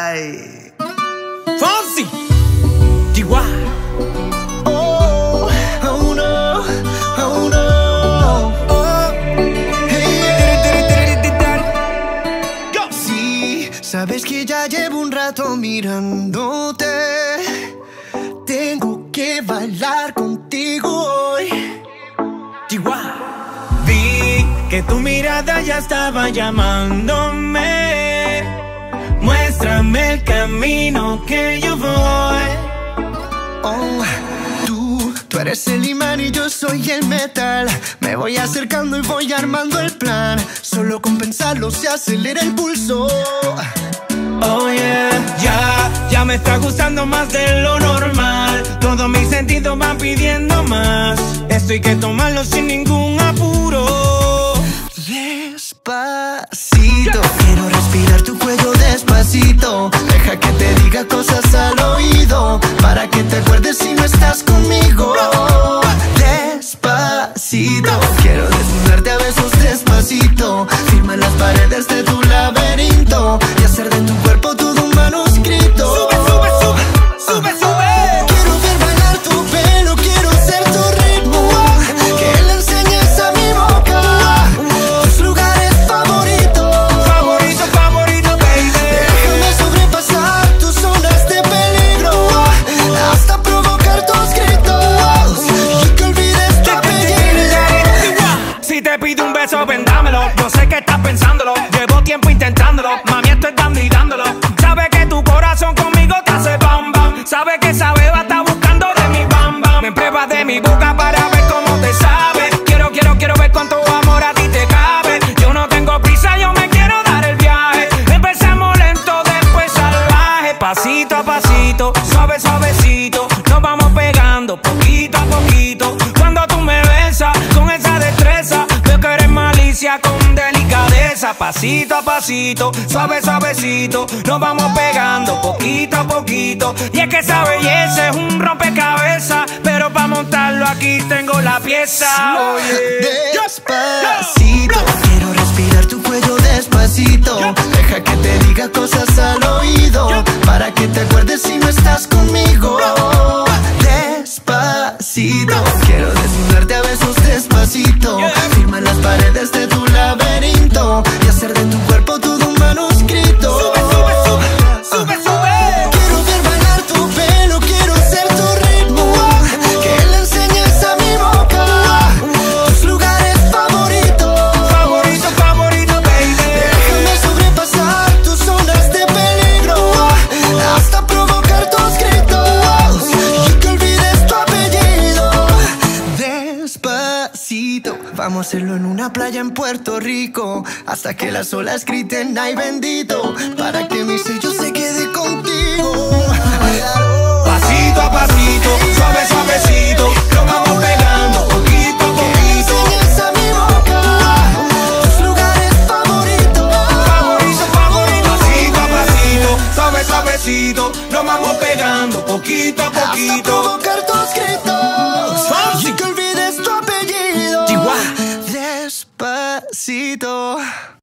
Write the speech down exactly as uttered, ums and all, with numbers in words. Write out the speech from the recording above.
Ay. Fonsi, Chihuahua. Oh, oh no, oh no. Oh, hey, yeah. Sí, sabes que ya llevo un rato mirándote. Tengo que bailar contigo hoy. Chihuahua. Vi que tu mirada ya estaba llamándome. Muéstrame el camino que yo voy. Oh, tú, tú eres el imán y yo soy el metal. Me voy acercando y voy armando el plan. Solo con pensarlo se acelera el pulso. Oh yeah, ya, ya me está gustando más de lo normal. Todos mis sentidos van pidiendo más. Esto hay que tomarlo sin ningún apuro. Despacito, quiero respirar tu cuello despacito. Deja que te diga cosas al oído, para que te acuerdes si no estás conmigo. Despacito, quiero desnudarte a besos despacito. Firma las paredes de tu laberinto y hacer de tu cuerpo todo un manuscrito. Sube, sube, sube, sube, sube. Quiero ver bailar tu pelo, quiero ser tu ritmo, que le enseñes a mi boca tus lugares favoritos. Favorito, favorito, baby. Déjame sobrepasar tus zonas de peligro, hasta provocar tus gritos y que olvides tu apellido. Si te pido un beso, ven dámelo. Yo sé que estás pensándolo, llevo tiempo intentándolo. Mami, estoy dando y dándolo. Sabe que tu corazón conmigo te hace bam bam. Sabe que esa beba está buscando de mi bam bam. Me pruebas de mi boca para ver cómo te sabe. Quiero, quiero, quiero ver cuánto amor a ti te cabe. Yo no tengo prisa, yo me quiero dar el viaje. Empezamos lento, después salvaje. Pasito a pasito, suave, suavecito. Nos vamos pegando poquito a poquito. Cuando tú me besas con esa destreza, veo que eres malicia con delicadeza. Pasito a pasito, suave, suavecito. Nos vamos pegando poquito a poquito. Y es que esa belleza es un rompecabezas, pero para montarlo aquí tengo la pieza. Oye. Despacito, quiero respirar tu cuello despacito. Deja que te diga cosas al oído, para que te acuerdes si no estás conmigo. Despacito, quiero desnudarte a besos despacito. Firma las paredes de tu laberinto y hacer de tu cuerpo todo un manuscrito. Sube, sube, sube, sube, sube. Quiero ver bailar tu pelo, quiero ser tu ritmo, que le enseñes a mi boca tus lugares favoritos. Favorito, favorito, baby. Déjame sobrepasar tus zonas de peligro, hasta provocar tus gritos y que olvides tu apellido. Despacito, vamos a hacerlo en una playa en Puerto Rico, hasta que las olas griten ay bendito, para que mi sello se quede contigo. Pasito a pasito, suave, suavecito. Nos vamos pegando poquito a poquito. Enseñas a mi boca tus lugares favoritos. Favorito, favorito. Pasito a pasito, suave, suavecito. Nos vamos pegando poquito a Hasta poquito. provocar tus gritos Fonsi. y que olvides tu apellido. Chihuahua. Despacito.